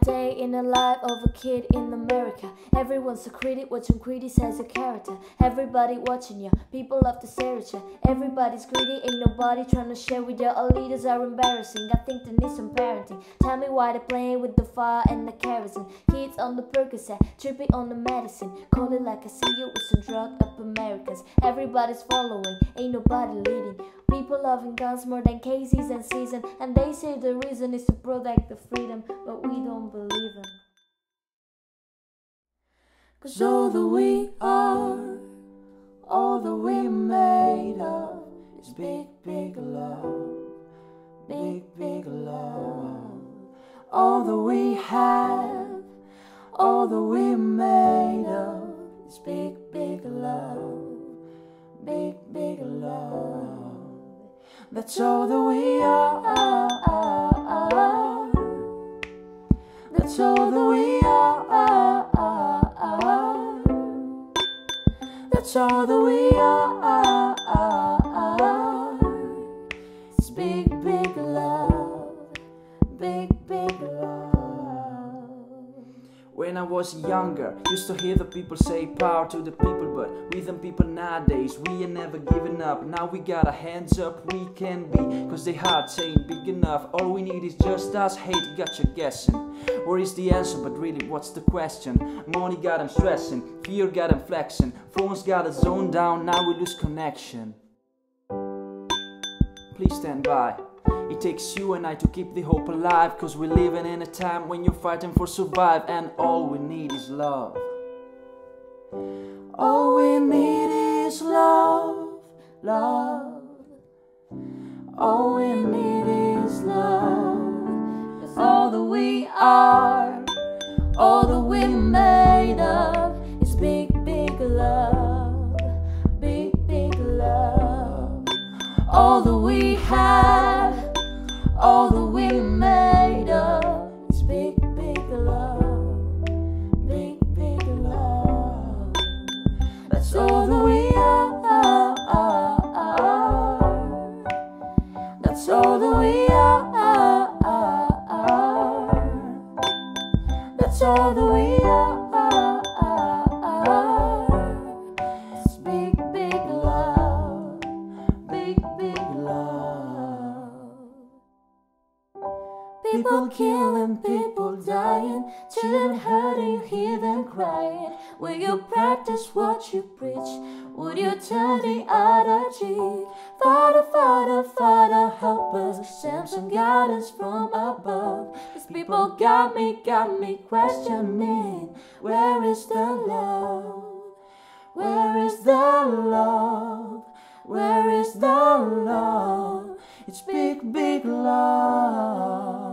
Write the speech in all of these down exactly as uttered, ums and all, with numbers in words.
day in the life of a kid in America. Everyone's a critic, watching critics as a character. Everybody watching you, people love to stare at you. Everybody's greedy, ain't nobody trying to share with you. All leaders are embarrassing, I think they need some parenting. Tell me why they're playing with the fire and the kerosene. Kids on the Percocet, tripping on the medicine. Call it like I see you with some drug up Americans. Everybody's following, ain't nobody leading. People loving guns more than cases and season. And they say the reason is to protect the freedom, but we don't believe them. Cause all that we are, all that we made of is big, big love. Big, big love. All that we have, all that we made of is big, big love. Big, big love. That's all that we are. That's all that we are. That's all that we are. It's big, big love. Big, big love. When I was younger, used to hear the people say power to the people, but with them people nowadays, we ain't never giving up. Now we got our hands up, we can be, cause they hearts ain't big enough. All we need is just us, hate got you guessing. Where is the answer, but really what's the question? Money got them stressing, fear got them flexing, phones got us zoned down, now we lose connection. Please stand by. It takes you and I to keep the hope alive, cause we're living in a time when you're fighting for survive, and all we need is love. All we need is love, love. All we need is love. Cause all that we are, all that we made of is big, big love. Big, big love. All that we have, all that we made of is big, big love. Big, big love. That's all that we are. That's all that we are. That's all that we are. It's big, big love. Big, big love. People killing, people dying, children hurting, you hear them crying. Will you practice what you preach? Would you turn the other cheek? Father, Father, Father, help us, send some guidance from above. These people got me, got me questioning, where is the love? Where is the love? Where is the love? It's big, big love.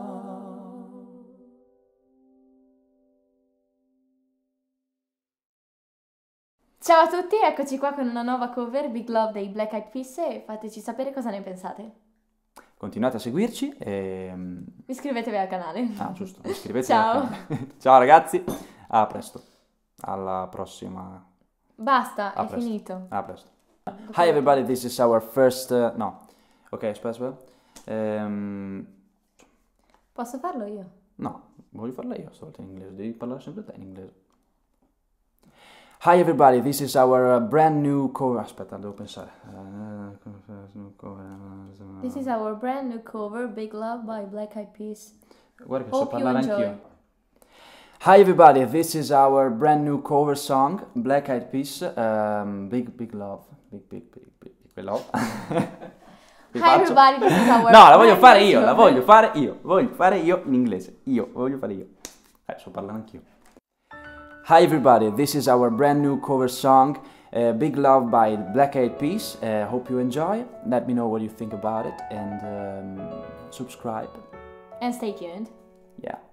Ciao a tutti, eccoci qua con una nuova cover, Big Love dei Black Eyed Peas, e fateci sapere cosa ne pensate. Continuate a seguirci e... Iscrivetevi al canale. Ah, giusto, iscrivetevi Ciao. al canale. Ciao ragazzi, a presto, alla prossima. Basta, a è presto. finito. A presto. Hi everybody, this is our first... Uh, no, ok, aspetta, aspetta. Um... Posso farlo io? No, voglio farla io stavolta in inglese, devi parlare sempre te in inglese. Hi everybody, this is our uh, brand new cover. Aspetta, devo pensare. This is our brand new cover, Big Love by Black Eyed Peas. Guarda che Hope so parlare you enjoy. anch'io. Hi everybody, this is our brand new cover song, Black Eyed Peas, um, Big Big Love. Big Big Big Big, big Love. Hi everybody, this is our No, la voglio fare io, cover. la voglio fare io, voglio fare io in inglese. Io, voglio fare io. Eh, so parlare anch'io. Hi everybody, this is our brand new cover song, uh, Big Love by Black Eyed Peas. Uh, hope you enjoy. Let me know what you think about it and um, subscribe. And stay tuned. Yeah.